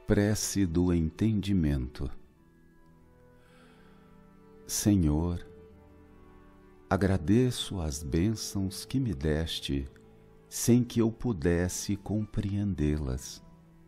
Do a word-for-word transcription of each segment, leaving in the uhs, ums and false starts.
Prece do entendimento. Senhor, agradeço as bênçãos que me deste, sem que eu pudesse compreendê-las.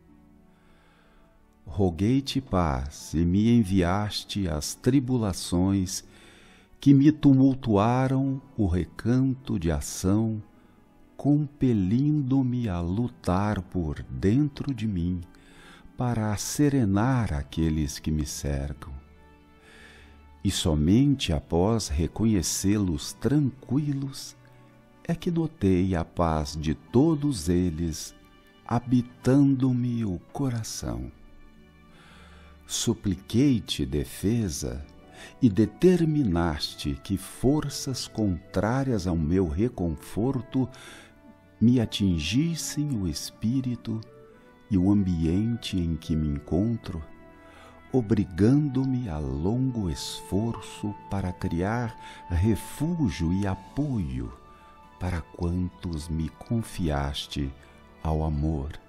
Roguei-te paz e me enviaste as tribulações que me tumultuaram o recanto de ação, compelindo-me a lutar por dentro de mim, para serenar aqueles que me cercam. E somente após reconhecê-los tranquilos é que notei a paz de todos eles habitando-me o coração. Supliquei-te defesa e determinaste que forças contrárias ao meu reconforto me atingissem o espírito e o ambiente em que me encontro, obrigando-me a longo esforço para criar refúgio e apoio para quantos me confiaste ao amor.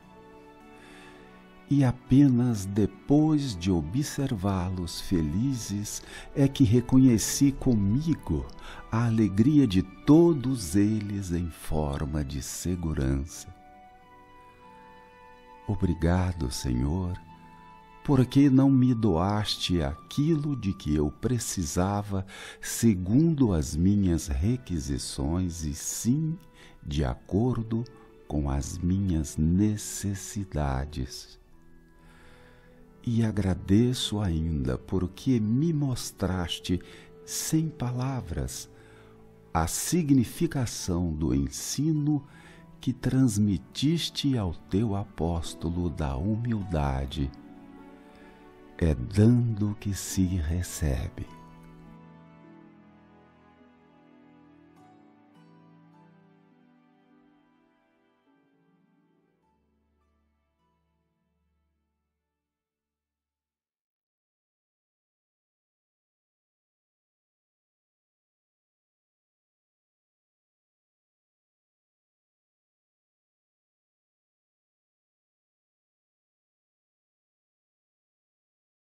E apenas depois de observá-los felizes é que reconheci comigo a alegria de todos eles em forma de segurança. Obrigado, Senhor, porque não me doaste aquilo de que eu precisava segundo as minhas requisições, e sim de acordo com as minhas necessidades. E agradeço ainda porque me mostraste, sem palavras, a significação do ensino que transmitiste ao teu apóstolo da humildade. É dando que se recebe.